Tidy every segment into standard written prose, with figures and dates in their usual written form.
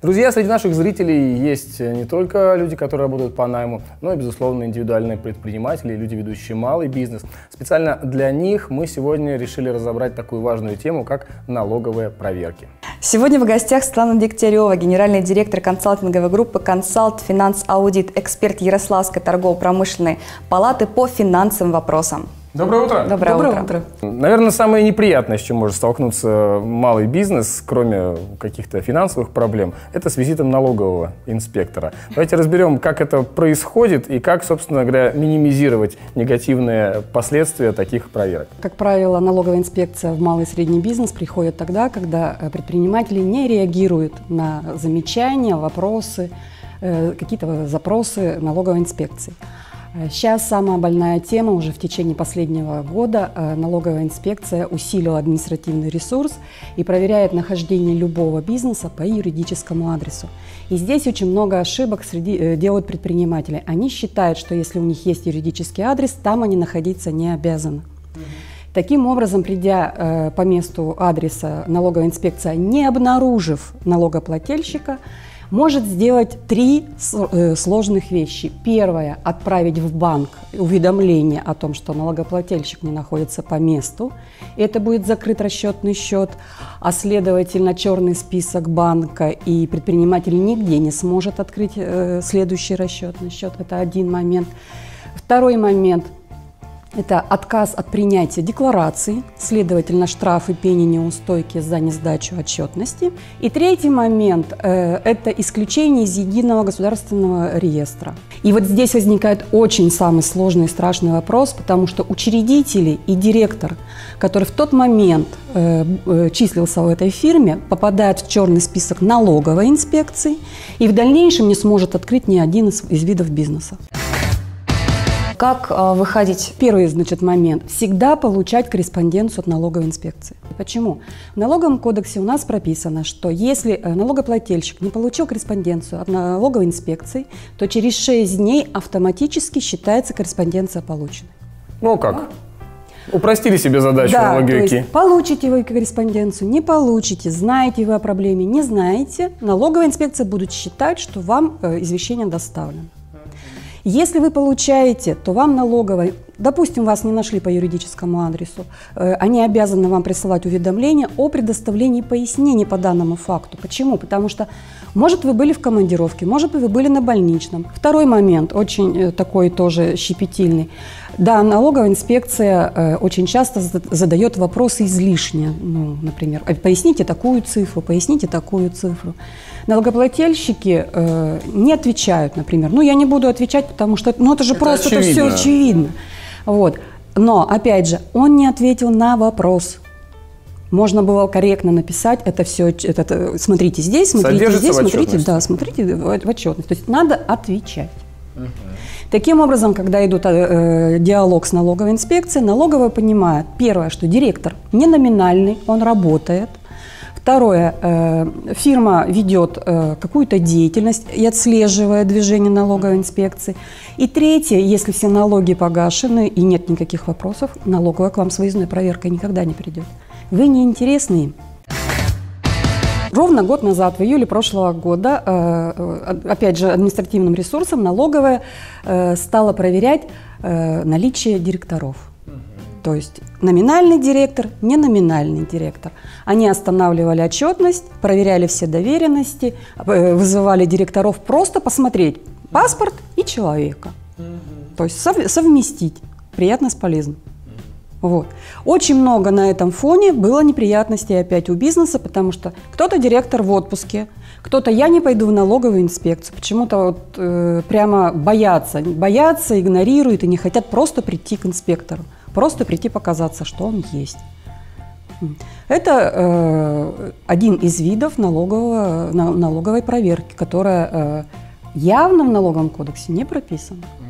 Друзья, среди наших зрителей есть не только люди, которые работают по найму, но и, безусловно, индивидуальные предприниматели, люди, ведущие малый бизнес. Специально для них мы сегодня решили разобрать такую важную тему, как налоговые проверки. Сегодня в гостях Светлана Дегтярева, генеральный директор консалтинговой группы «Консалт Финанс Аудит», эксперт Ярославской торгово-промышленной палаты по финансовым вопросам. Доброе утро! Доброе утро! Наверное, самое неприятное, с чем может столкнуться малый бизнес, кроме каких-то финансовых проблем, это с визитом налогового инспектора. Давайте разберем, как это происходит и как, собственно говоря, минимизировать негативные последствия таких проверок. Как правило, налоговая инспекция в малый и средний бизнес приходит тогда, когда предприниматели не реагируют на замечания, вопросы, какие-то запросы налоговой инспекции. Сейчас самая больная тема, уже в течение последнего года налоговая инспекция усилила административный ресурс и проверяет нахождение любого бизнеса по юридическому адресу. И здесь очень много ошибок делают предприниматели. Они считают, что если у них есть юридический адрес, там они находиться не обязаны. Таким образом, придя по месту адреса, налоговая инспекция, не обнаружив налогоплательщика, может сделать три сложных вещи. Первое – отправить в банк уведомление о том, что налогоплательщик не находится по месту. Это будет закрыт расчетный счет, а следовательно черный список банка, и предприниматель нигде не сможет открыть следующий расчетный счет. Это один момент. Второй момент – это отказ от принятия декларации, следовательно, штрафы, пени, неустойки за несдачу отчетности. И третий момент – это исключение из единого государственного реестра. И вот здесь возникает очень самый сложный и страшный вопрос, потому что учредители и директор, который в тот момент числился в этой фирме, попадает в черный список налоговой инспекции и в дальнейшем не сможет открыть ни один из видов бизнеса. Как выходить? Первый, момент. Всегда получать корреспонденцию от налоговой инспекции. Почему? В налоговом кодексе у нас прописано, что если налогоплательщик не получил корреспонденцию от налоговой инспекции, то через 6 дней автоматически считается корреспонденция полученной. Ну как? Упростили себе задачу налоговики. То есть получите вы корреспонденцию, не получите, знаете вы о проблеме, не знаете, налоговая инспекция будет считать, что вам извещение доставлено. Если вы получаете, то вам налоговая, допустим, вас не нашли по юридическому адресу, они обязаны вам присылать уведомление о предоставлении пояснений по данному факту. Почему? Потому что, может, вы были в командировке, может, вы были на больничном. Второй момент, очень такой тоже щепетильный. Да, налоговая инспекция очень часто задает вопросы излишние. Ну, например, поясните такую цифру, поясните такую цифру. Налогоплательщики не отвечают, например. Ну, я не буду отвечать, потому что это же просто это все очевидно. Вот. Но, опять же, он не ответил на вопрос. Можно было корректно написать это все. Смотрите здесь, смотрите здесь, смотрите в отчетности. То есть надо отвечать. Таким образом, когда идут диалог с налоговой инспекцией, налоговая понимает, первое, что директор не номинальный, он работает. Второе, фирма ведет какую-то деятельность и отслеживает движение налоговой инспекции. И третье, если все налоги погашены и нет никаких вопросов, налоговая к вам с выездной проверкой никогда не придет. Вы не интересны им. Ровно год назад, в июле прошлого года, опять же, административным ресурсом налоговая стала проверять наличие директоров. То есть номинальный директор, неноминальный директор. Они останавливали отчетность, проверяли все доверенности, вызывали директоров просто посмотреть паспорт и человека. То есть совместить приятно с полезным. Вот. Очень много на этом фоне было неприятностей опять у бизнеса, потому что кто-то директор в отпуске, кто-то я не пойду в налоговую инспекцию, почему-то прямо боятся, игнорируют и не хотят просто прийти к инспектору. Просто прийти показаться, что он есть. Это один из видов налоговой проверки, которая явно в налоговом кодексе не прописана.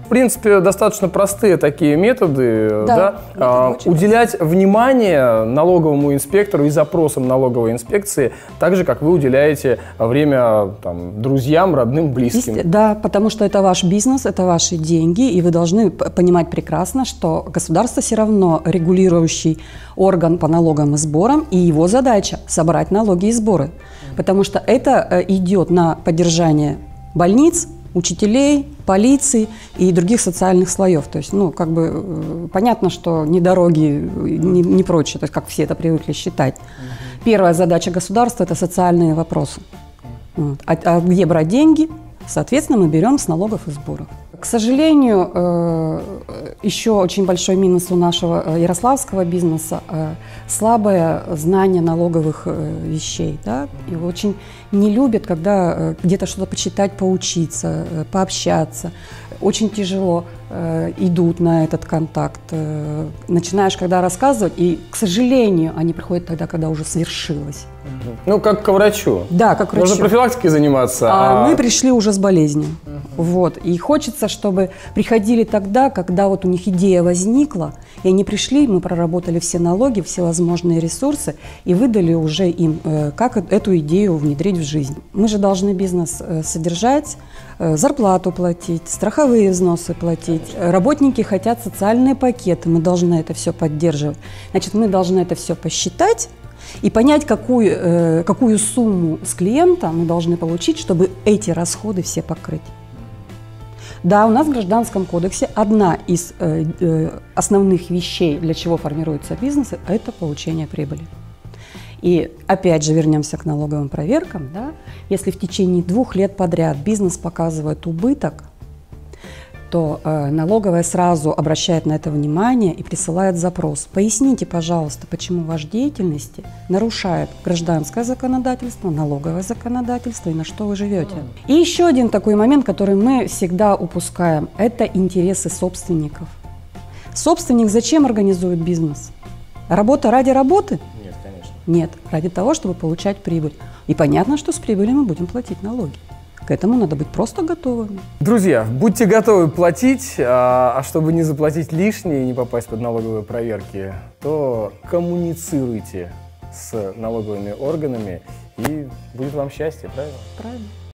В принципе, достаточно простые такие методы. Да, Да? Уделять внимание налоговому инспектору и запросам налоговой инспекции так же, как вы уделяете время там, друзьям, родным, близким. Да, потому что это ваш бизнес, это ваши деньги, и вы должны понимать прекрасно, что государство все равно регулирующий орган по налогам и сборам, и его задача – собрать налоги и сборы. Потому что это идет на поддержание больниц, учителей, полиции и других социальных слоев. То есть, ну, как бы понятно, что ни дороги, ни прочее, то есть, как все это привыкли считать. Первая задача государства – это социальные вопросы. Вот. А где брать деньги? Соответственно, мы берем с налогов и сборов. К сожалению, еще очень большой минус у нашего ярославского бизнеса – слабое знание налоговых вещей. Да? И очень не любят, когда где-то что-то почитать, поучиться, пообщаться. Очень тяжело идут на этот контакт. Начинаешь когда рассказывать, и, к сожалению, они приходят тогда, когда уже свершилось. Ну, как к врачу. Да, как к врачу. Нужно профилактикой заниматься. А мы пришли уже с болезнью. Вот. И хочется, чтобы приходили тогда, когда вот у них идея возникла, и они пришли, мы проработали все налоги, все возможные ресурсы и выдали уже им, как эту идею внедрить в жизнь. Мы же должны бизнес содержать, зарплату платить, страховые взносы платить. Работники хотят социальные пакеты, мы должны это все поддерживать. Значит, мы должны это все посчитать и понять, какую сумму с клиента мы должны получить, чтобы эти расходы все покрыть. Да, у нас в Гражданском кодексе одна из основных вещей, для чего формируется бизнес, это получение прибыли. И опять же вернемся к налоговым проверкам. Да? Если в течение 2 лет подряд бизнес показывает убыток, то налоговая сразу обращает на это внимание и присылает запрос. Поясните, пожалуйста, почему ваша деятельность нарушает гражданское законодательство, налоговое законодательство и на что вы живете. И еще один такой момент, который мы всегда упускаем, это интересы собственников. Собственник зачем организует бизнес? Работа ради работы? Нет, конечно. Нет, ради того, чтобы получать прибыль. И понятно, что с прибыли мы будем платить налоги. К этому надо быть просто готовыми. Друзья, будьте готовы платить, а чтобы не заплатить лишнее и не попасть под налоговые проверки, то коммуницируйте с налоговыми органами, и будет вам счастье, правильно? Правильно.